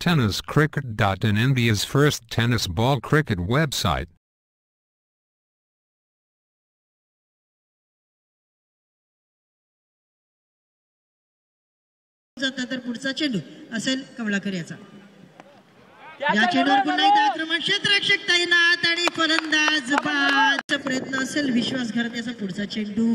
tenniscricket.in, India's first tennis ball cricket website. तर पुढचा चेंडू असेल कमलाकर याचा. या चेंडूवर पुन्हा एकदा आक्रमण क्षेत्ररक्षक तैनात आणि फलंदाज बादचा प्रयत्न असेल विश्वासघात याचा पुढचा चेंडू.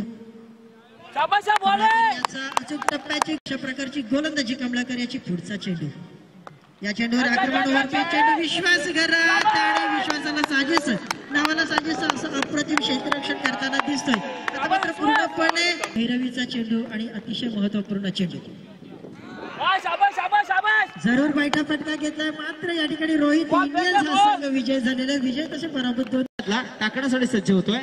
याचा अचूक टप्प्याची अशा प्रकारची गोलंदाजी कमलाकर याची पुढचा चेंडू. या चेंडूवर आक्रमण चेंडू विश्वासघात आणि विश्वासाला साजेस नावाला साजेस असं अप्रतिम क्षेत्ररक्षण करताना दिसतोय. आता मात्र पूर्णपणे भैरवीचा चेंडू आणि अतिशय महत्वपूर्ण चेंडू. जरूर बैठा फटका घेतलाय मात्र या ठिकाणी रोहित इंडियन्स हा संघ विजय झालेला. विजय तसे पराभूत टाकण्यासाठी सज्ज होतोय.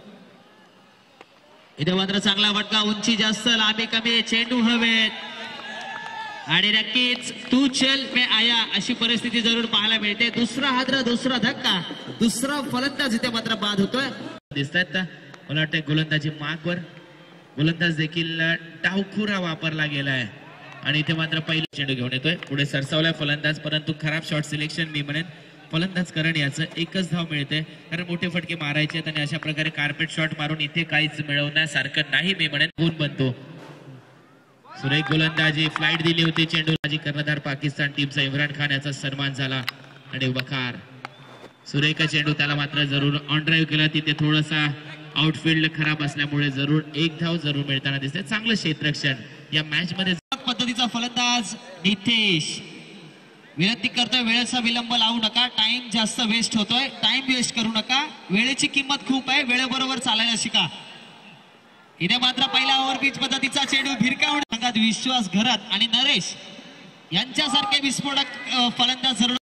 इथे मात्र चांगला फटका, उंची जास्त लांबी कमी, चेंडू हवेत आणि नक्कीच तू चल मे आया अशी परिस्थिती जरूर पाहायला मिळते. दुसरा हादरा, दुसरा धक्का, दुसरा फलंदाज इथे मात्र बाद होतोय. दिसतात मला वाटतं गोलंदाजी मागवर गोलंदाज देखील डावखुरा वापरला गेलाय आणि इथे मात्र पहिला चेंडू घेऊन येतोय. पुढे सरसावलाय फलंदाज, परंतु खराब शॉट सिलेक्शन मी म्हणेन. फलंदाज करण याचं एकच धाव मिळते कारण मोठे फटके मारायचे आहेत आणि अशा प्रकारे कार्पेट शॉट मारून इथे काहीच मिळवण्यासारखं नाही मी म्हणेन. गुण बनतो. सुरेख गोलंदाजी, फ्लाइट दिली होती चेंडूबाजी कर्णधार पाकिस्तान टीमचा इम्रान खान याचा सन्मान झाला आणि वकार सुरेख चेंडू त्याला मात्र जरूर ऑन ड्राईव्ह केला. तिथे थोडासा आउटफील्ड खराब असल्यामुळे जरूर एक धाव जरूर मिळताना दिसते. चांगलं क्षेत्ररक्षण या मॅच मध्ये पद्धतीचा फलंदाज नितेश. विनंती करतोय वेळेचा विलंब लावू नका, टाइम जास्त वेस्ट होतोय, टाइम वेस्ट करू नका, वेळेची किंमत खूप आहे, वेळेबरोबर चालायला शिका. इथे मात्र पहिला ओव्हरपिच पद्धतीचा चेंडू भिरकावून विश्वास घरात आणि नरेश यांच्यासारखे विस्फोटक फलंदाज जरूर